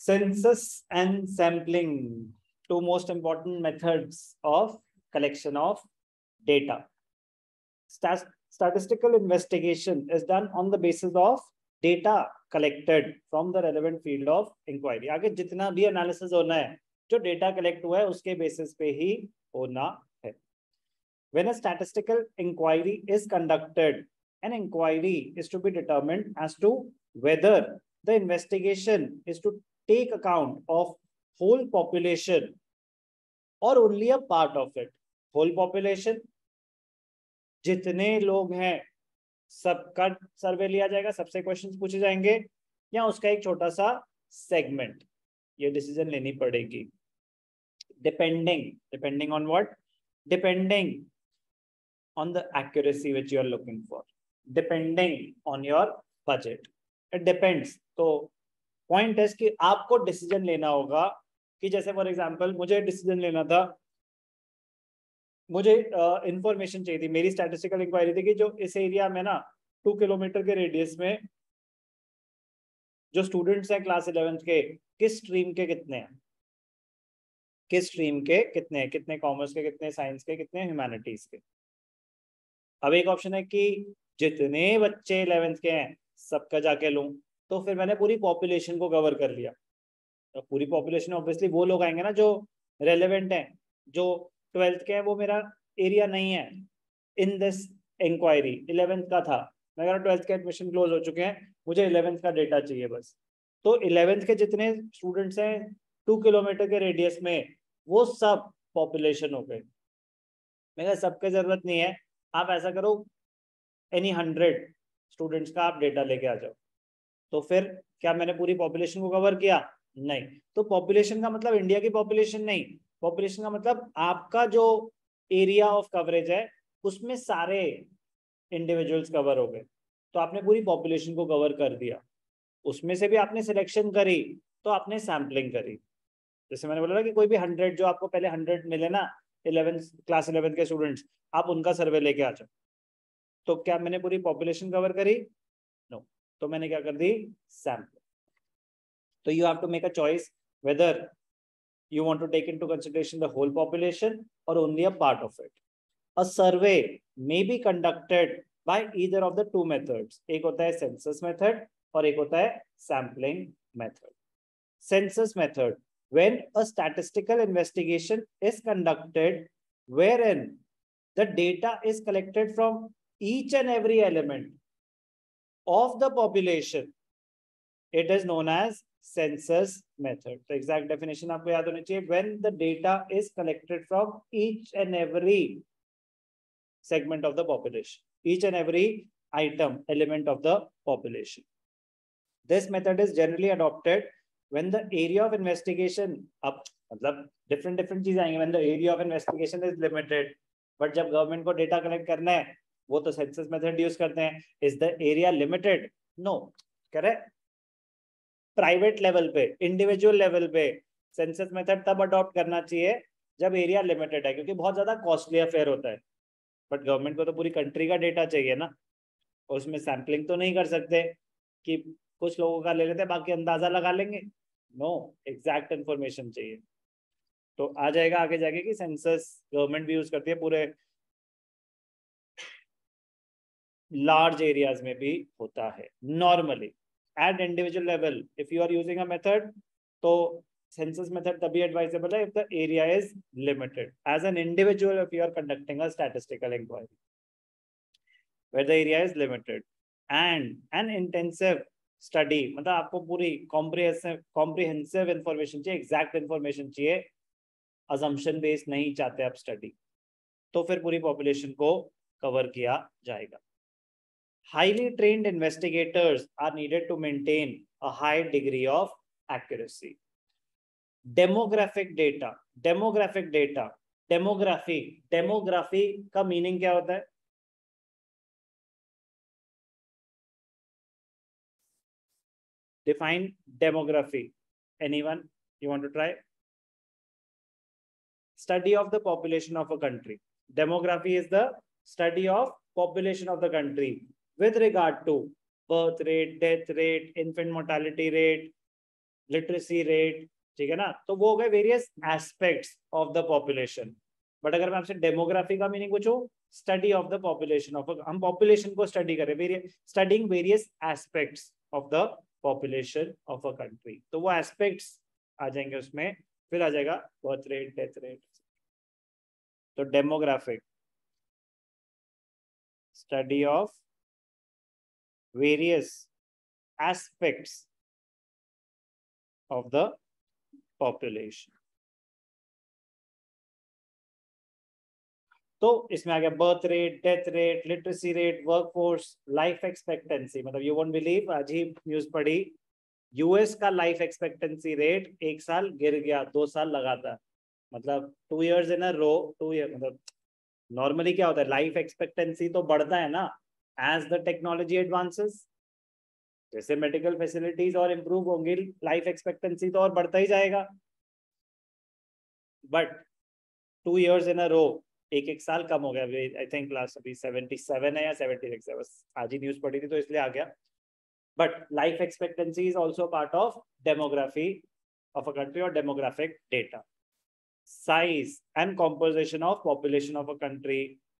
Census and sampling, two most important methods of collection of data. Statistical investigation is done on the basis of data collected from the relevant field of inquiry. आगे जितना भी analysis होना है, जो data collect हुआ है उसके basis पे ही होना है. When a statistical inquiry is conducted, an inquiry is to be determined as to whether the investigation is to take account of whole population or only a part of it. Whole population, जितने लोग हैं सबका सर्वे लिया जाएगा, सबसे questions पूछे जाएंगे, या उसका एक छोटा सा सेगमेंट. ये डिसीजन लेनी पड़ेगी. Depending on what? Depending on the accuracy which you are looking for, depending on your budget. It depends. तो पॉइंट है कि आपको डिसीजन लेना होगा कि जैसे फॉर एग्जांपल मुझे डिसीजन लेना था, मुझे इंफॉर्मेशन चाहिए थी. मेरी स्टैटिस्टिकल इंक्वायरी थी कि जो इस एरिया में ना 2 किलोमीटर के रेडियस में जो स्टूडेंट्स हैं क्लास 11th के, किस स्ट्रीम के कितने हैं, किस स्ट्रीम के कितने, कितने कॉमर्स के, कितने साइंस के, कितने ह्यूमैनिटीज के. अब एक ऑप्शन है कि जितने बच्चे 11th के हैं सबका जाके लूं, तो फिर मैंने पूरी पॉपुलेशन को कवर कर लिया. तो पूरी पॉपुलेशन ऑब्वियसली वो लोग आएंगे ना जो रेलेवेंट हैं. जो 12th के हैं वो मेरा एरिया नहीं है इन दिस इंक्वायरी. 11th का था, मैं अगर 12th के एडमिशन क्लोज हो चुके हैं, मुझे 11th का डेटा चाहिए बस. तो 11th के जितने स्टूडेंट्स हैं 2 किलोमीटर के रेडियस में, वो सब पॉपुलेशन हो गए. मैं सबके जरूरत नहीं है, आप ऐसा करो एनी 100 स्टूडेंट्स का आप डेटा लेके आ जाओ. तो फिर क्या मैंने पूरी पॉपुलेशन को कवर किया? नहीं. तो पॉपुलेशन का मतलब इंडिया की पॉपुलेशन नहीं, पॉपुलेशन का मतलब आपका जो एरिया ऑफ कवरेज है उसमें सारे इंडिविजुअल्स कवर हो गए. तो आपने पूरी पॉपुलेशन को कवर कर दिया. उसमें से भी आपने सिलेक्शन करी तो आपने सैम्पलिंग करी. जैसे मैंने बोला ना कि कोई भी 100 जो आपको पहले 100 मिले ना 11 क्लास 11 के स्टूडेंट्स, आप उनका सर्वे लेके आ जाओ. तो क्या मैंने पूरी पॉपुलेशन कवर करी? नो. तो मैंने क्या कर दी? सैम्पल. तो you have to make a choice whether you want to take into consideration the whole population or only a part of it. A survey may be conducted by either of the two methods. एक होता है census method और एक होता है sampling method. Census method, when a statistical investigation is conducted wherein the data is collected from each and every element of the population, it is known as census method. So exact definition आपको याद होनी चाहिए. When the data is collected from each and every segment of the population, each and every item, element of the population. This method is generally adopted when the area of investigation, अब मतलब different चीजें आएंगी. When the area of investigation is limited, but जब government को data collect करना है वो तो सेंसस मेथड यूज करते हैं. Is the area limited? No. Correct. Private level पे, इंडिविजुअल लेवल पे सेंसस मेथड तब अडॉप्ट करना चाहिए जब एरिया लिमिटेड है, क्योंकि बहुत ज्यादा कॉस्टली अफेयर होता है. बट गवर्नमेंट को तो पूरी कंट्री का डेटा चाहिए ना, और उसमें सैम्पलिंग तो नहीं कर सकते कि कुछ लोगों का ले लेते हैं बाकी अंदाजा लगा लेंगे. नो, एग्जैक्ट इन्फॉर्मेशन चाहिए. तो आ जाएगा आगे जाके कि सेंसस गवर्नमेंट भी यूज करती है, पूरे लार्ज एरियाज में भी होता है normally. At individual level, if you are using a method, तो census method तभी advisable है if the area is limited. As an individual, if you are conducting a statistical inquiry, where the area is limited, and an intensive study, मतलब आपको पूरी comprehensive information चाहिए, exact information चाहिए, assumption based नहीं चाहते आप study, तो फिर पूरी population को cover किया जाएगा. Highly trained investigators are needed to maintain a high degree of accuracy. Demographic data, demography का मीनिंग क्या होता है? Define demography. Anyone? You want to try? Study of the population of a country. Demography is the study of population of the country with regard to birth rate, death rate, infant mortality rate, literacy rate, ठीक है ना, तो वो हो गए various aspects of the population. But अगर मैं आपसे डेमोग्राफी का मीनिंग पूछूं, study of the population of, हम पॉपुलेशन को स्टडी करें, studying various aspects of the population of a country, तो वो एस्पेक्ट्स आ जाएंगे उसमें, फिर आ जाएगा बर्थ रेट, डेथ रेट। तो demographic, study of various aspects of the population. तो इसमें आ गया birth rate, death rate, literacy rate, workforce, life expectancy. मतलब यू वोंट बिलीव, आज ही न्यूज पढ़ी, यूएस का लाइफ एक्सपेक्टेंसी रेट 1 साल गिर गया, 2 साल लगातार, मतलब 2 years in a row, 2 year, मतलब नॉर्मली क्या होता है, लाइफ एक्सपेक्टेंसी तो बढ़ता है ना एज द टेक्नोलॉजी एडवांसेस, जैसे मेडिकल फैसिलिटीज और इम्प्रूव होंगी, लाइफ एक्सपेक्टेंसी तो और बढ़ता ही जाएगा। बट 2 years इन अ रो, एक साल कम हो गया, आई थिंक लास्ट अभी 77 है या 76 है, बस आज ही न्यूज पढ़ी थी तो इसलिए आ गया। But life expectancy is also part of demography of a country और demographic data. Size and composition of population of a country,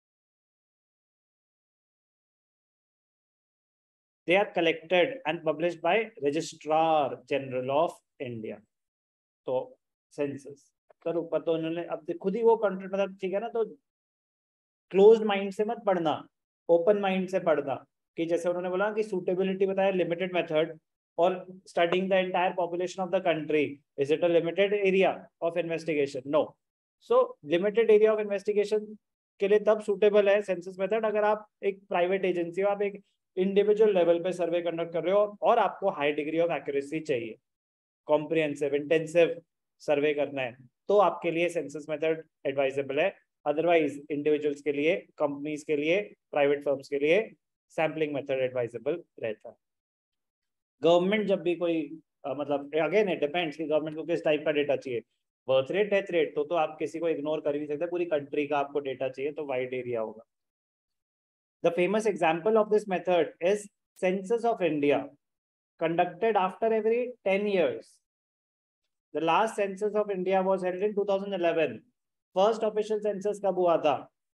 they are collected and published by registrar general of India। तो census sir ऊपर तो उन्होंने अब खुद ही वो country, मतलब ठीक है ना, तो क्लोज्ड माइंड से मत पढ़ना, ओपन माइंड से पढ़ना, कि जैसे उन्होंने बोला कि सूटेबिलिटी बताया लिमिटेड मेथड और studying the entire population of the country, is it a limited area of investigation? No. So limited area of investigation के लिए तब सूटेबल है सेंसस मेथड अगर आप एक प्राइवेट एजेंसी हो, आप एक इंडिविजुअल लेवल पे सर्वे कंडक्ट कर रहे हो और आपको हाई डिग्री ऑफ एक्यूरेसी चाहिए, कॉम्प्रिहेंसिव इंटेंसिव सर्वे करना है, तो आपके लिए सेंसस मेथड एडवाइजेबल है। अदरवाइज इंडिविजुअल्स के लिए, कंपनीज के लिए, प्राइवेट फर्म्स के लिए सैम्पलिंग मेथड एडवाइजेबल रहता है। गवर्नमेंट जब भी कोई मतलब अगेन इट डिपेंड्स कि गवर्नमेंट को किस टाइप का डेटा चाहिए। बर्थ रेट, डेथ रेट तो आप किसी को इग्नोर कर ही नहीं सकते, पूरी कंट्री का आपको डेटा चाहिए तो वाइड एरिया होगा। The famous example of this method is Census of India, conducted after every 10 years. The last census of India was held in 2011. First official census कब हुआ था?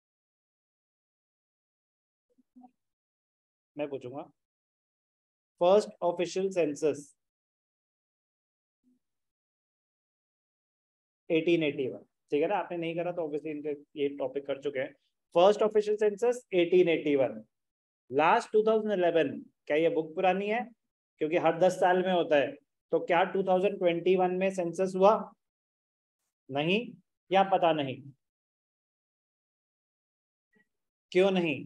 मैं पूछूंगा। First official census 1881, ठीक है ना, आपने नहीं करा तो ऑब्वियसली इनके ये टॉपिक कर चुके हैं। First official census 1881, last 2011। क्या ये बुक पुरानी है? क्योंकि हर 10 साल में होता है, तो क्या 2021 में सेंसस हुआ? नहीं, या पता नहीं? क्यों नहीं?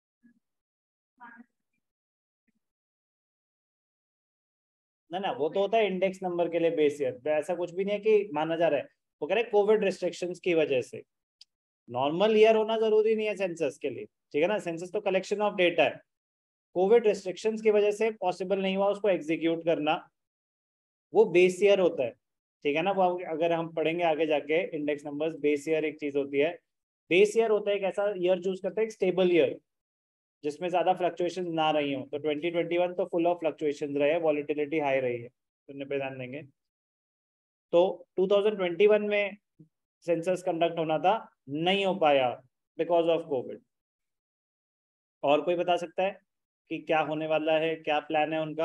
ना ना, वो तो होता है इंडेक्स नंबर के लिए बेस ईयर, तो ऐसा कुछ भी नहीं है कि माना जा रहा है। वो कह रहे कोविड रिस्ट्रिक्शंस की वजह से, नॉर्मल ईयर होना जरूरी नहीं है सेंसस के लिए, ठीक है ना, सेंसस तो कलेक्शन ऑफ डेटा है। कोविड रिस्ट्रिक्शंस की वजह से पॉसिबल नहीं हुआ उसको एग्जीक्यूट करना, वो बेस ईयर होता है, ठीक है ना। वो अगर हम पढ़ेंगे आगे जाके इंडेक्स नंबर्स, बेस ईयर एक चीज होती है। बेस ईयर होता है एक ऐसा ईयर चूज करते हैं, एक स्टेबल ईयर जिसमें ज्यादा फ्लक्चुएशन ना रही हो। तो 2021 तो फुल ऑफ फ्लक्चुएशन रहे, वॉलिटिलिटी हाई रही है, सुनने पे ध्यान देंगे। तो 2021 में सेंसस कंडक्ट होना था, नहीं हो पाया बिकॉज ऑफ कोविड। और कोई बता सकता है कि क्या होने वाला है, क्या प्लान है उनका?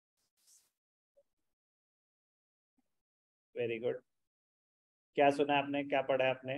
Very good. क्या सुना है आपने, क्या पढ़ा है आपने?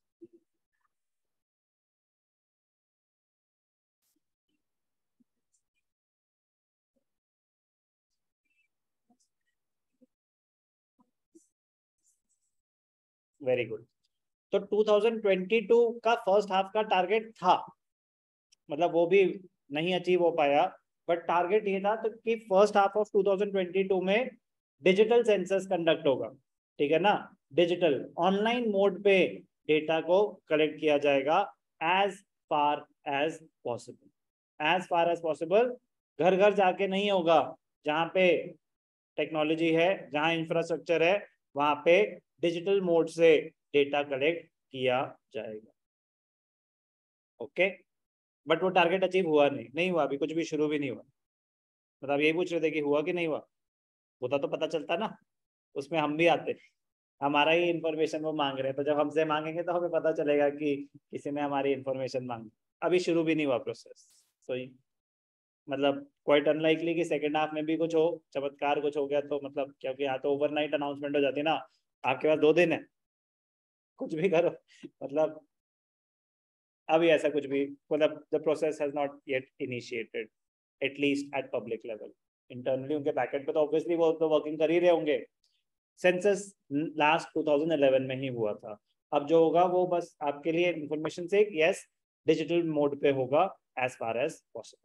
Very good. तो 2022 का फर्स्ट हाफ का टारगेट था, मतलब वो भी नहीं अचीव हो पाया, बट टारगेट ये था तो कि फर्स्ट हाफ ऑफ 2022 में डिजिटल सेंसस कंडक्ट होगा, ठीक है ना। डिजिटल ऑनलाइन मोड पे डेटा को कलेक्ट किया जाएगा as far as possible, as far as possible. घर घर जाके नहीं होगा, जहाँ पे टेक्नोलॉजी है, जहाँ इंफ्रास्ट्रक्चर है, वहां पे डिजिटल मोड से डेटा कलेक्ट किया जाएगा। ओके, बट वो टारगेट अचीव हुआ नहीं, नहीं हुआ, अभी कुछ भी शुरू भी नहीं हुआ। मतलब यही पूछ रहे थे कि हुआ कि नहीं हुआ, होता तो पता चलता ना। उसमें हम भी आते हैं, हमारा ही इंफॉर्मेशन वो मांग रहे हैं, तो जब हमसे मांगेंगे तो हमें पता चलेगा कि किसी ने हमारी इंफॉर्मेशन मांगी। अभी शुरू भी नहीं हुआ प्रोसेस, तो मतलब क्वाइट अनलाइकली कि सेकंड हाफ में भी कुछ हो, चमत्कार कुछ हो गया तो मतलब, क्योंकि यहाँ तो ओवरनाइट अनाउंसमेंट हो जाती है ना, आपके पास 2 दिन है, कुछ भी करो मतलब। अभी ऐसा कुछ भी, मतलब the process has not yet initiated at least at public level. Internally उनके बैकेट पे तो ऑब्वियसली वो तो वर्किंग कर ही रहे होंगे। सेंसस लास्ट 2011 में ही हुआ था। अब जो होगा वो बस आपके लिए इंफॉर्मेशन से, यस डिजिटल मोड पे होगा as far as possible.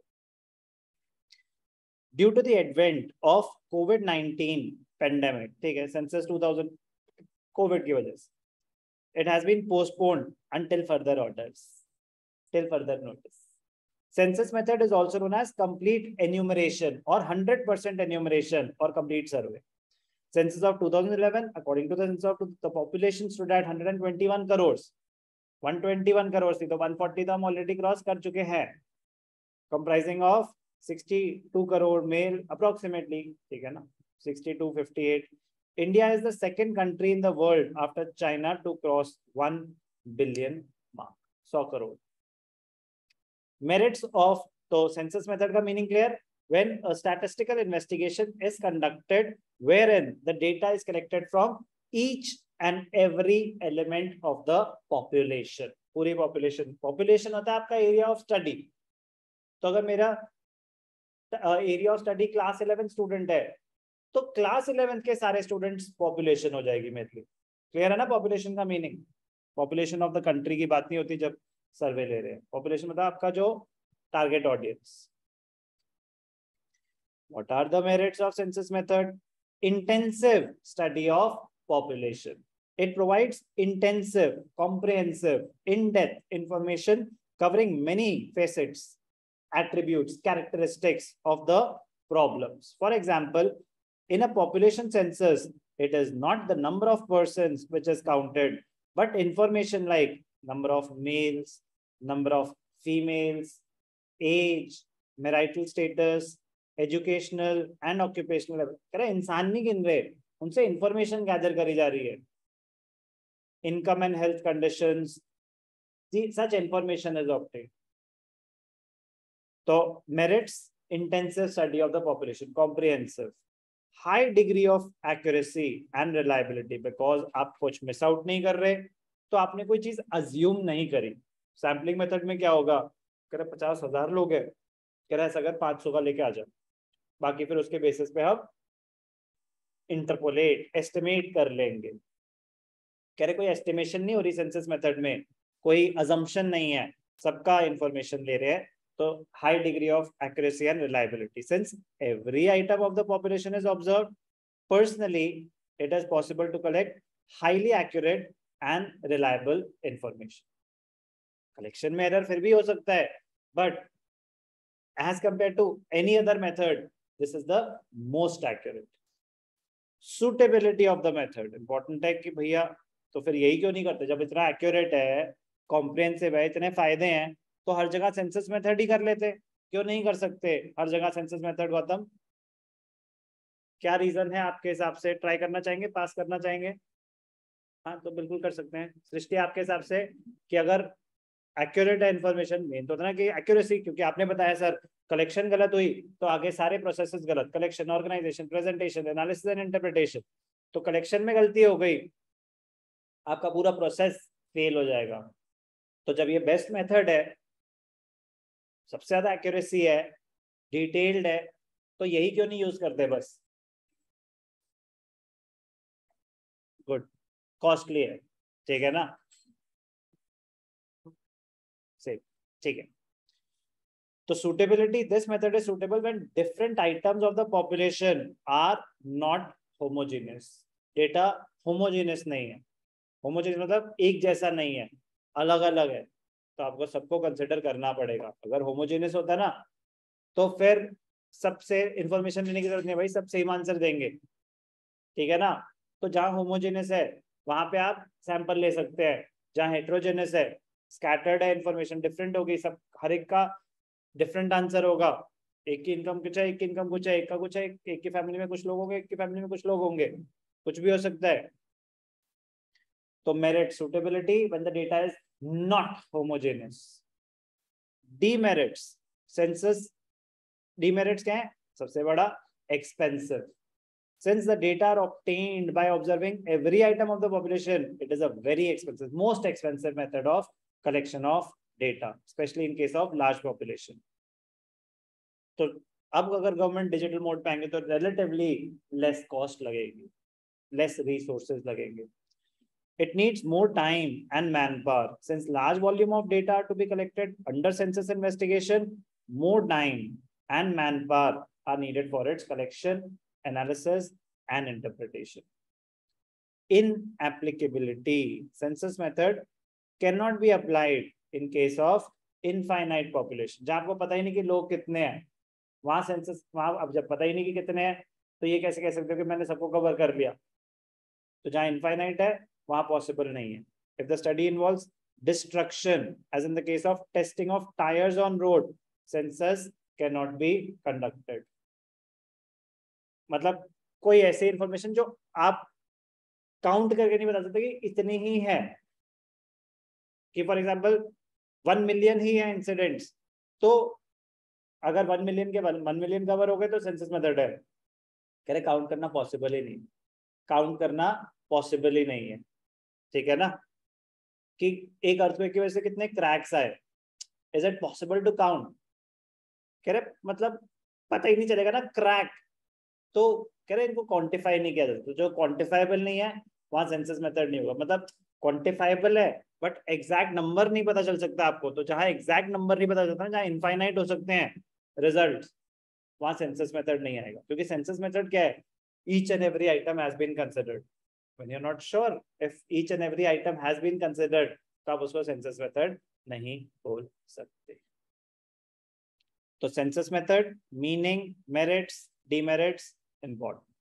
Due to the advent of कोविड-19 पेंडेमिक, ठीक है, सेंसस 2000 कोविड की वजह से it has been postponed until further orders, till further notice. Census method is also known as complete enumeration or 100% enumeration or complete survey. Census of 2011, according to the census of the population stood at 121 crores. 121 crores थी तो 140 तो हम already cross कर चुके हैं, comprising of 62 crore male approximately, ठीक है ना, 62, 58. India is the second country in the world after China to cross 1 billion mark, 100 crore. Merits of, तो census method का meaning clear? When a statistical investigation is conducted wherein the data is collected from each and every element of the population, पूरी population, population होता है आपका area of study। तो अगर मेरा area of study class 11 student है तो class 11 के सारे स्टूडेंट्स पॉपुलेशन हो जाएगी मेनली। क्लियर है ना पॉपुलेशन का meaning? Population of the country की बात नहीं होती जब सर्वे ले रहे हैं, पॉपुलेशन मतलब आपका जो target audience. What are the merits of census method? Intensive study of population. It provides intensive, comprehensive, in-depth information covering many facets, attributes, characteristics of the problems. For example, in a population census, it is not the number of persons which is counted, but information like number of males, number of females, age, marital status, educational and occupational, कह रहे इंसान नहीं गिन रहे, उनसे information gather करी जा रही है, income and health conditions, such information is obtained. तो merits, intensive study of the population, comprehensive, high degree of accuracy and reliability, because आप कुछ मिस आउट नहीं कर रहे, तो आपने कोई चीज अज्यूम नहीं करी। सैम्पलिंग मेथड में क्या होगा, कह रहे 50,000 लोग है, कह रहे अगर 500 का लेके आ जाओ, बाकी फिर उसके बेसिस पे हम इंटरपोलेट, एस्टिमेट कर लेंगे। कह रहे कोई एस्टिमेशन नहीं हो रही सेंसस मेथड में, कोई अजम्पशन नहीं है, सबका इंफॉर्मेशन ले रहे हैं। तो high degree of accuracy and reliability, since every item of the population is observed personally, it is possible to collect highly accurate and reliable information. Collection में एरर फिर भी हो सकता है, but as compared to any other method, this is the most accurate. Suitability of the method important है कि भैया तो फिर यही क्यों नहीं करते, जब इतना एक्यूरेट है, कॉम्प्रिहेंसिव है, इतने फायदे हैं, तो हर जगह सेंसस मेथड ही कर लेते, क्यों नहीं कर सकते हर जगह सेंसस मेथड? गौतम क्या रीजन है आपके हिसाब से? ट्राई करना चाहेंगे, पास करना चाहेंगे? हाँ तो बिल्कुल कर सकते हैं। सृष्टि आपके हिसाब से कि अगर एक्यूरेट है इन्फॉर्मेशन, मेन तो था ना कि एक्यूरेसी, क्योंकि आपने बताया सर कलेक्शन गलत हुई तो आगे सारे प्रोसेसेस गलत, collection, organisation, presentation, analysis and interpretation. तो कलेक्शन में गलती हो गई, आपका पूरा प्रोसेस फेल हो जाएगा। तो जब ये बेस्ट मेथड है, सबसे ज्यादा एक्यूरेसी है, डिटेल्ड है, तो यही क्यों नहीं यूज करते? बस गुड, कॉस्टली है, ठीक है ना, सही, ठीक है। तो suitability, this method is suitable when different items of the population are not homogeneous. Data homogeneous नहीं है, homogeneous मतलब एक जैसा नहीं है, अलग अलग है, तो आपको सबको कंसिडर करना पड़ेगा। अगर homogeneous होता ना तो फिर सबसे इंफॉर्मेशन लेने की जरूरत नहीं, भाई सब सेम आंसर देंगे, ठीक है ना। तो जहाँ होमोजेनियस है वहां पे आप सैंपल ले सकते हैं, जहाँ हेट्रोजेनियस है, स्कैटर्ड है, इंफॉर्मेशन डिफरेंट होगी, सब हर एक का डिफरेंट आंसर होगा। एक की इनकम कुछ है, एक की इनकम कुछ है, एक का कुछ है, एक की फैमिली में कुछ लोग होंगे, एक की फैमिली में कुछ लोग होंगे, कुछ भी हो सकता है। तो merit suitability when the data is not homogeneous. Demerits census, demerits क्या है? सबसे बड़ा expensive. Since the data are obtained by observing every item of the population, it is a very expensive, most expensive method of collection of data, especially in case of large population. तो अब अगर government digital mode पे आएंगे तो relatively less cost लगेगी, less resources लगेंगे. It needs more time and manpower. Since large volume of data are to be collected under census investigation, more time and manpower are needed for its collection, analysis, and interpretation. Inapplicability. Census method cannot be applied in case of infinite population. जहाँ आपको पता ही नहीं कि लोग कितने हैं, वहाँ census, वहाँ अब जब पता ही नहीं कि कितने हैं तो ये कैसे कह सकते हो कि मैंने सबको कवर कर लिया. तो जहाँ इनफाइनाइट है वहाँ पॉसिबल नहीं है. If the study involves destruction, as in the case of testing of tires on road, census cannot be conducted. मतलब कोई ऐसी इंफॉर्मेशन जो आप काउंट करके नहीं बता सकते कि इतनी ही है, कि फॉर एग्जांपल 1 मिलियन ही है इंसिडेंट्स, तो अगर 1 मिलियन के 1 मिलियन कवर हो गए तो सेंसस मेथड है. कह रहे काउंट करना पॉसिबल ही नहीं, काउंट करना पॉसिबल ही नहीं है. ठीक है ना, कि एक अर्थक्वेक की वजह से कितने क्रैक्स आए, is it possible to count? कह रहे मतलब पता ही नहीं चलेगा ना क्रैक, तो कह रहे इनको क्वांटिफाई नहीं किया जाता. तो जो क्वांटिफाइबल नहीं है वहां सेंसस मेथड नहीं होगा. मतलब क्वांटिफाइबल है बट एग्जैक्ट नंबर नहीं पता चल सकता आपको. तो जहां एग्जैक्ट नंबर नहीं पता चलता, जहां इनफाइनाइट हो सकते हैं रिजल्ट, वहां सेंसस मेथड नहीं आएगा. क्योंकि सेंसस मेथड क्या है? Each and every item has been considered. When you are not sure if each and every item has been considered, तो आप उसको सेंसस मेथड नहीं बोल सकते. तो census method, meaning, merits, demerits, important.